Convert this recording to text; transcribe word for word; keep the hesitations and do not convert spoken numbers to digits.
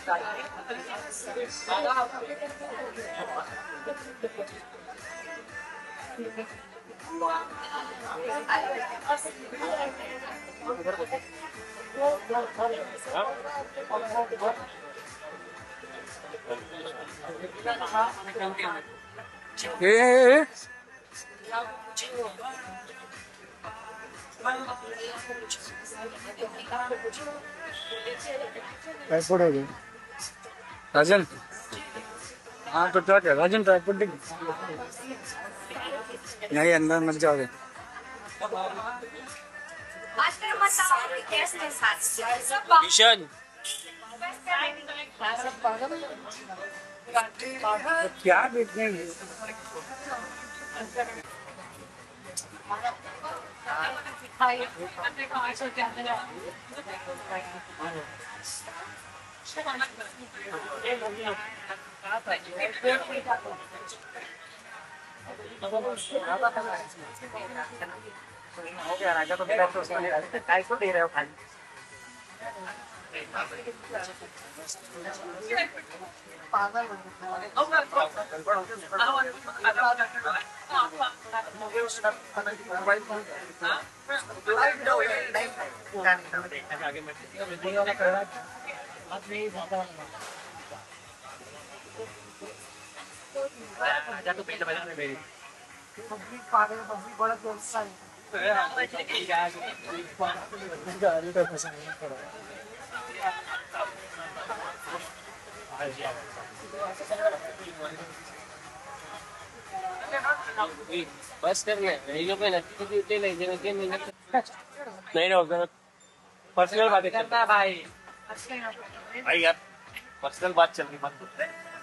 ए tripod हो गया राजन। हाँ तो क्या क्या राजन ट्राइपॉड नहीं अंदर मत जाओगे। ईशान क्या देखने हो गया राजा तो बिना तो उसको ढाई सौ दे रहे हो खाली। बस कर ले नहीं होगा पर्सनल बात करता भाई भाई यार पर्सनल बात चल रही बात